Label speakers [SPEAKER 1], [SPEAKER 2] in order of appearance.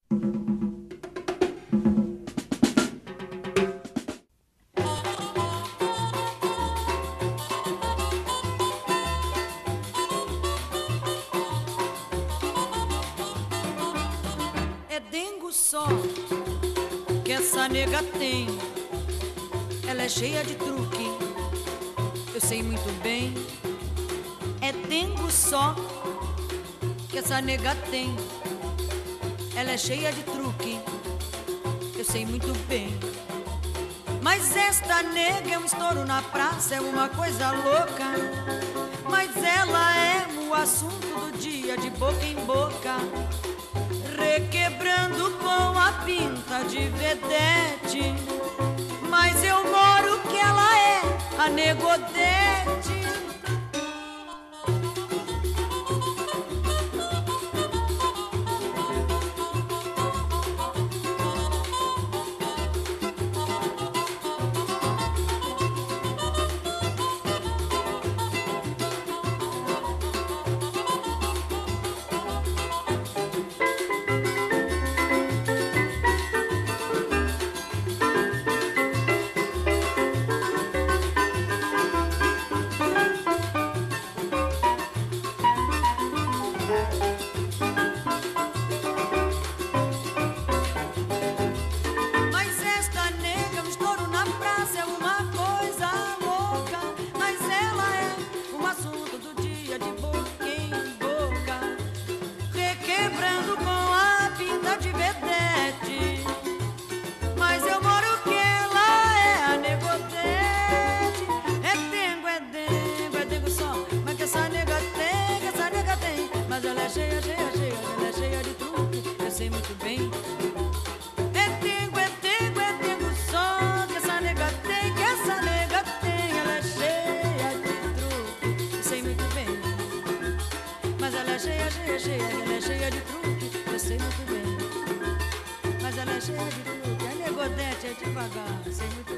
[SPEAKER 1] É dengo só que essa nega tem. Ela é cheia de truque, eu sei muito bem. É dengo só que essa nega tem. Ela é cheia de truque, eu sei muito bem. Mas esta nega é um estouro na praça, é uma coisa louca. Mas ela é o assunto do dia, de boca em boca, requebrando com a pinta de vedete. Mas eu moro que ela é a negodete. Cheia, cheia, cheia, ela é cheia de truque, eu sei muito bem. É dengo só que essa nega tem, que essa nega tem. Ela é cheia de truque, eu sei muito bem. Mas ela é cheia, cheia, cheia, ela é cheia de truque, eu sei muito bem. Mas ela é cheia de truque, a negodete é devagar, sei muito bem.